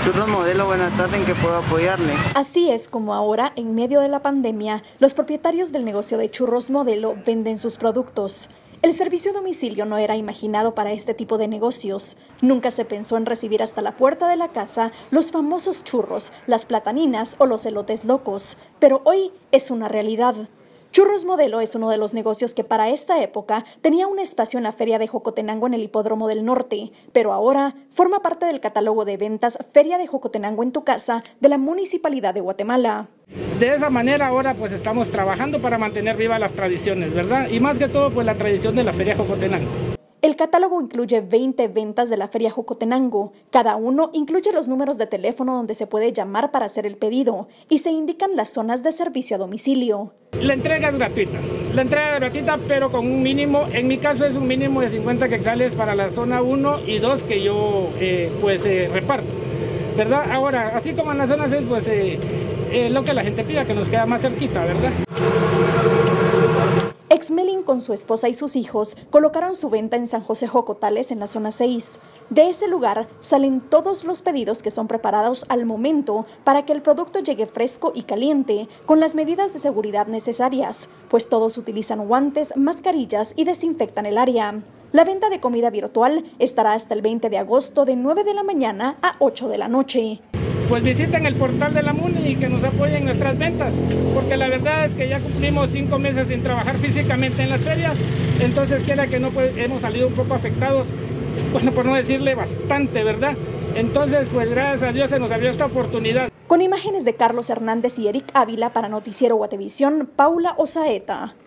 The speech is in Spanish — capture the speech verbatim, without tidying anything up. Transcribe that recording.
Churros Modelo, buenas tardes, ¿en qué puedo apoyarle? Así es como ahora, en medio de la pandemia, los propietarios del negocio de Churros Modelo venden sus productos. El servicio a domicilio no era imaginado para este tipo de negocios. Nunca se pensó en recibir hasta la puerta de la casa los famosos churros, las plataninas o los elotes locos, pero hoy es una realidad. Churros Modelo es uno de los negocios que para esta época tenía un espacio en la Feria de Jocotenango en el Hipódromo del Norte, pero ahora forma parte del catálogo de ventas Feria de Jocotenango en tu casa de la Municipalidad de Guatemala. De esa manera ahora pues estamos trabajando para mantener vivas las tradiciones, ¿verdad? Y más que todo pues la tradición de la Feria Jocotenango. El catálogo incluye veinte ventas de la Feria Jocotenango. Cada uno incluye los números de teléfono donde se puede llamar para hacer el pedido y se indican las zonas de servicio a domicilio. La entrega es gratuita, la entrega es gratuita pero con un mínimo, en mi caso es un mínimo de cincuenta quetzales para la zona uno y dos que yo eh, pues eh, reparto, ¿verdad? Ahora, así como en las zonas es pues eh, eh, lo que la gente pida, que nos queda más cerquita, ¿verdad? Exmelin con su esposa y sus hijos colocaron su venta en San José Jocotales en la zona seis. De ese lugar salen todos los pedidos que son preparados al momento para que el producto llegue fresco y caliente con las medidas de seguridad necesarias, pues todos utilizan guantes, mascarillas y desinfectan el área. La venta de comida virtual estará hasta el veinte de agosto de nueve de la mañana a ocho de la noche. Pues visiten el portal de la MUNI y que nos apoyen en nuestras ventas, porque la verdad es que ya cumplimos cinco meses sin trabajar físicamente en las ferias, entonces quiera que no, pues, hemos salido un poco afectados, bueno, por no decirle bastante, ¿verdad? Entonces, pues gracias a Dios se nos abrió esta oportunidad. Con imágenes de Carlos Hernández y Eric Ávila para Noticiero Guatevisión, Paula Osaeta.